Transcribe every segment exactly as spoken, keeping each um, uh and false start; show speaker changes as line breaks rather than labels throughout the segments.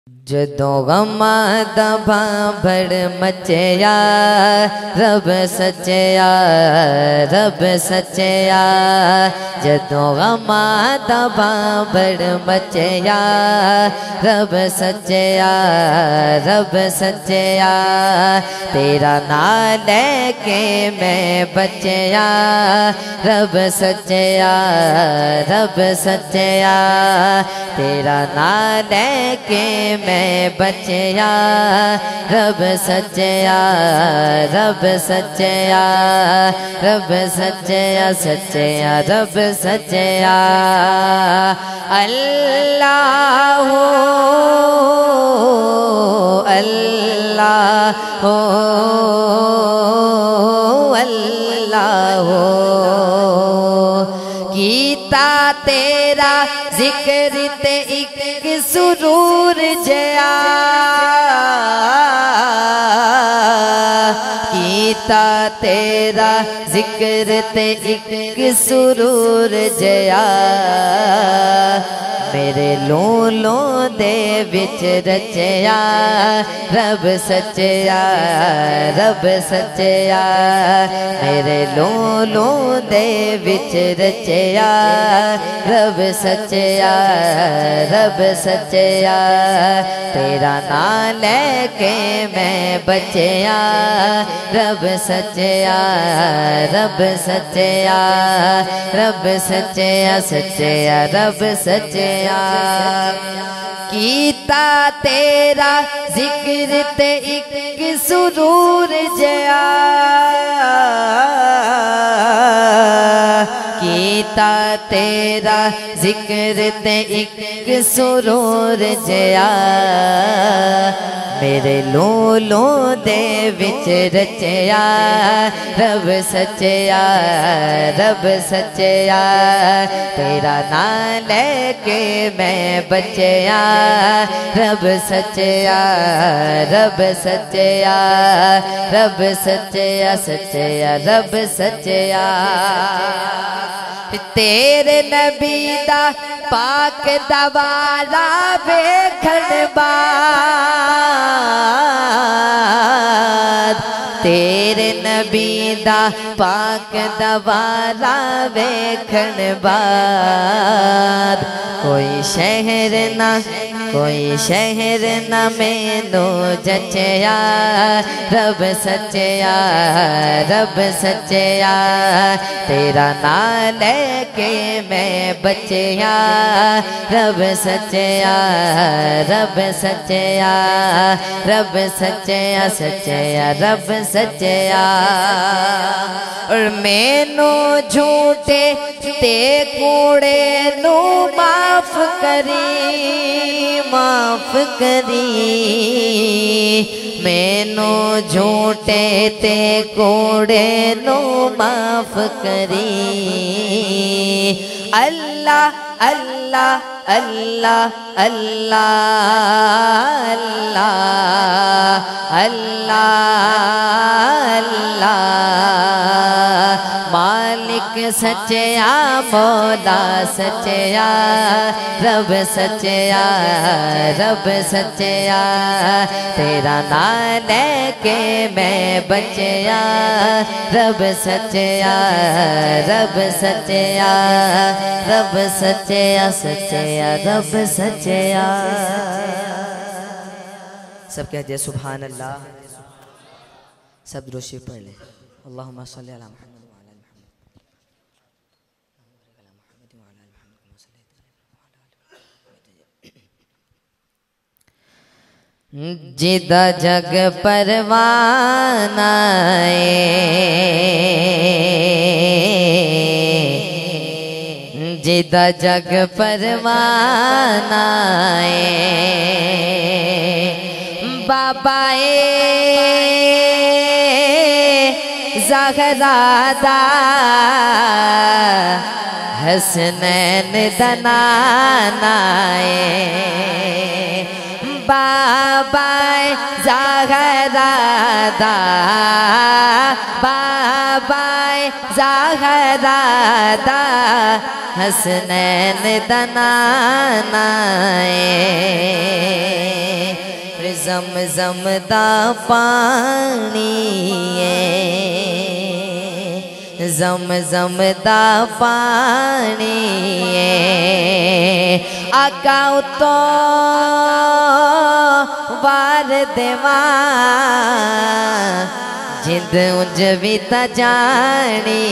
जदों गमा दा भांभड़ मचया रब सचया रब सचया। जदों गमा दा भांभड़ मचया रब सचया रब सचया। तेरा नाम लेके मैं बचया रब सचया रब सचया। तेरा नाम लेके मैं बचया रब सचया रब सचया रब सचया सचया रब सचया। अल्लाह हो अल्लाह हो अल्लाह हो। कीता तेरा जिक्र ते एक सुरूर जया। कीता तेरा जिक्र ते एक सुरूर जया। मेरे लोलों दे विच रचया रब सचया रब सचया। मेरे लोलों दे विच रचया रब सचया रब सचया। तेरा नाम लेके मैं बचया रब सचया रब सचया रब सचया सचया रब सचया। कीता तेरा जिक्र ते एक सुरूर जया। कीता तेरा जिक्र ते एक सुरूर जया। मेरे लोलों दे विच रचया रब सचया रब सचया। तेरा नाम लेके मैं बचया रब सचया रब सचया रब सचया सचया रब सचया। तेरे नबी दा पाक दवारा वेखण बाद। तेरे नबी दा पाक दवारा वेखण बाद। कोई शहर ना कोई शहर न मैनू जचया रब सचया रब सचया। तेरा नाम लेके मैं बचया रब सचया रब सचया रब सचया सचया रब सचया। और मैनू झूठे ते कूड़े नू माफ करी माफ करी। मैनू झूठे ते कूड़े नू माफ करी। अल्लाह अल्लाह अल्लाह अल्लाह अल्लाह अल्लाह अल्लाह। मालिक सचया मौला सचया रब सचया रब सचया। तेरा नाम लेके मैं बचया रब सचया रब सचया रब सचया सचया रब सचया। सब कहते हैं सुभान अल्लाह। सब दुरूद पढ़ ले। अल्लाहुम्मा सल्ली अला मुहम्मद जिदा जग परवाना जिदा जग परवाना बाबाए ज़हरा हसनैन दनानाए। बाबा ज़हरा बाबा ज़हरा हसनैन दनानाए। ज़मज़म दा पानी ज़मज़म दा पानी आका उतो वार देवा जिंद उंज भी ता जानी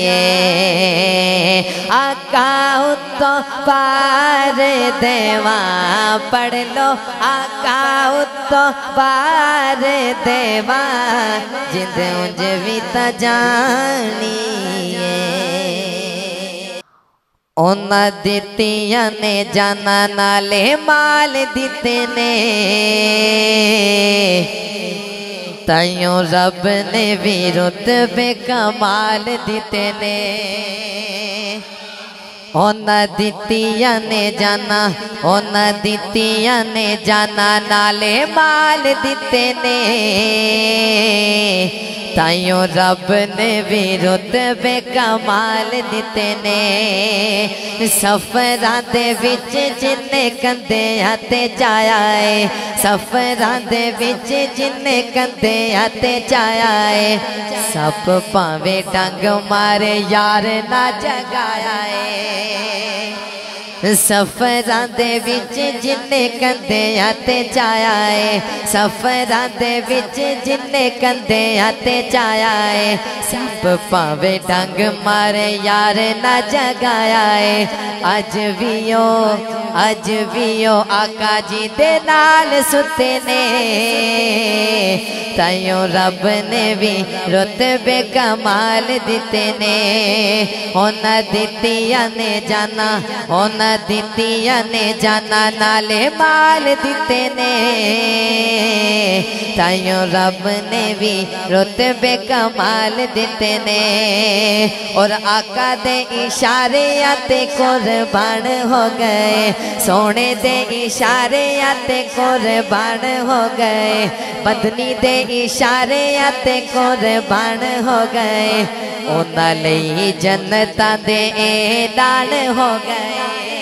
आका उतो पार देवा पढ़ लो आका उतो पार देवा जिंद उंज भी ता जानी ओना दितिया ने जाना नाले माल दिते ने ताइयों रब ने भी रुतबे कमाल दिते ने ओना दितिया ने जाना ओना दितिया ने जाना नाले माल दिते ने ताइयों रब ने भी रुतबे कमाल दिते ने सफरां दे विच जिन्ने कंधे हाथे जाया है सफरां दे विच जिन्ने कंधे हाथे जाया है सब भावे डंग मारे यार ना जगाया है सफरां दे विच जिन्ने कंधे हाथे जाया है सफरां दे विच जिन्ने कंधे हाथे जाया है सब भावे डंग मारे यार ना जगाया है अज भी ओ अज भी ओ आका जी दे नाल सुते ने ताइयों रब ने भी रुतबे कमाल दिते ने ओना दितिया ने जाना ओना दितिया ने जाना नाले माल दिते ने ताइयों रब ने भी रुतबे कमाल दिते ने और आका दे इशारे आते कुर्बान हो गए सोने दे इशारे आते कुर्बान हो गए बदनी दे इशारे आते कुर्बान हो गए उन्हां लई जन्नतां दे ऐलान हो गए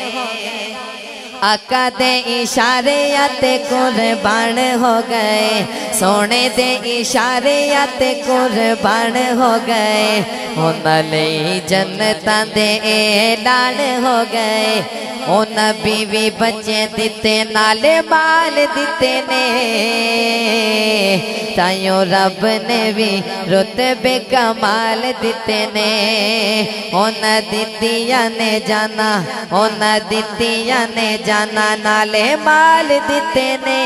आका दे इशारे आते कुर्बान हो गए सोने दे इशारे आते कुर्बान हो गए उन्हां लई जन्नतां दे ऐलान हो गए उन बीवी बच्चे दिते नाले माल दिते ने ताइयों रब ने भी रुतबे कमाल दिते ने उन दितिया ने जाना उन दितिया ने जाना नाले माल दिते ने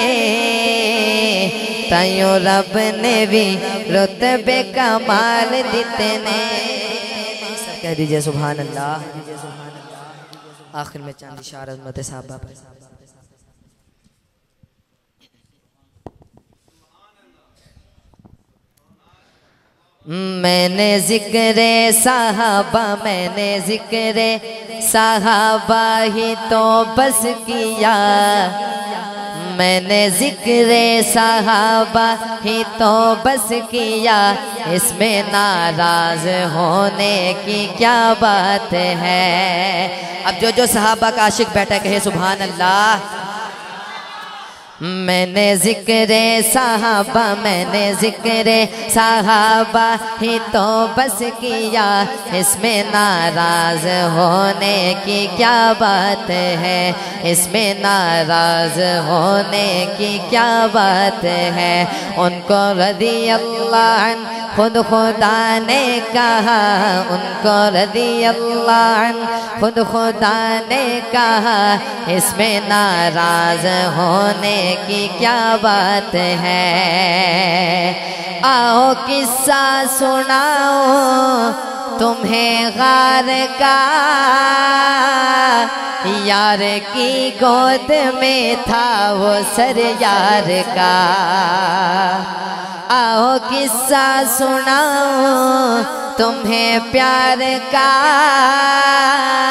ताइयों रब ने भी रुतबे कमाल दिते ने कह दीजिए सुभान अल्लाह आखिर में चांदी शार अज़मत साहबा पर मैंने ज़िक्रे साहबा मैंने ज़िक्रे साहबा ही तो बस किया मैंने ज़िक्रे साहबा ही तो बस किया इसमें नाराज होने की क्या बात है। अब जो जो सहाबा का आशिक बैठा कहे सुभान अल्लाह। मैंने ज़िक्रे साहबा मैंने ज़िक्रे साहबा ही तो बस किया इसमें नाराज़ होने की क्या बात है इसमें नाराज़ होने की क्या बात है। उनको रज़ी अल्लाह खुद खुदा ने कहा उनको रज़ी अल्लाह खुद खुदा ने कहा इसमें नाराज़ होने की क्या बात है। आओ किस्सा सुनाओ तुम्हें गार का यार की गोद में था वो सर यार का। आओ किस्सा सुनाओ तुम्हें प्यार का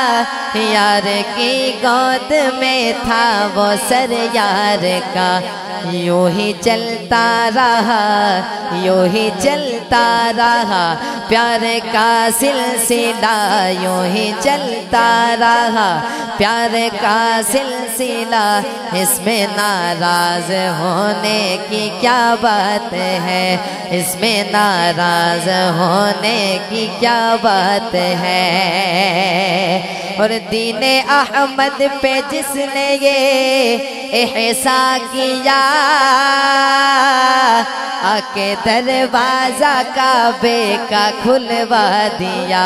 यार की गोद में था वो सर यार का। यूं ही चलता रहा, यूं ही चलता रहा, प्यार का सिलसिला यूं ही चलता रहा, प्यार का सिलसिला। इसमें नाराज होने की क्या बात है, इसमें नाराज होने की क्या बात है। और दीने अहमद पे जिसने ये एहसा किया, आके दरवाजा काबे का खुलवा दिया,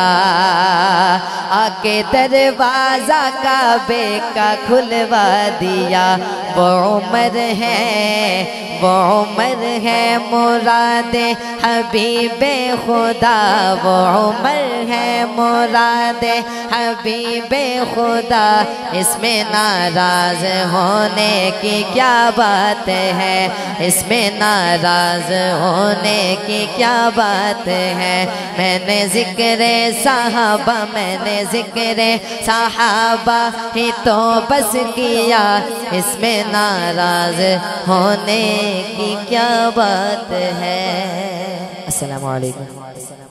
आके दरवाजा काबे का खुलवा दिया। वो उमर है, वो उमर है मुरादे हबीबे खुदा, वो उमर है मुरादे हबीबे खुदा। इसमें नाराज होने की क्या बात है, इसमें नाराज होने की क्या बात है। मैंने ज़िक्रे साहबा, मैंने ज़िक्रे साहबा ही तो बस किया, इसमें नाराज होने की क्या बात है। अस्सलामु अलैकुम।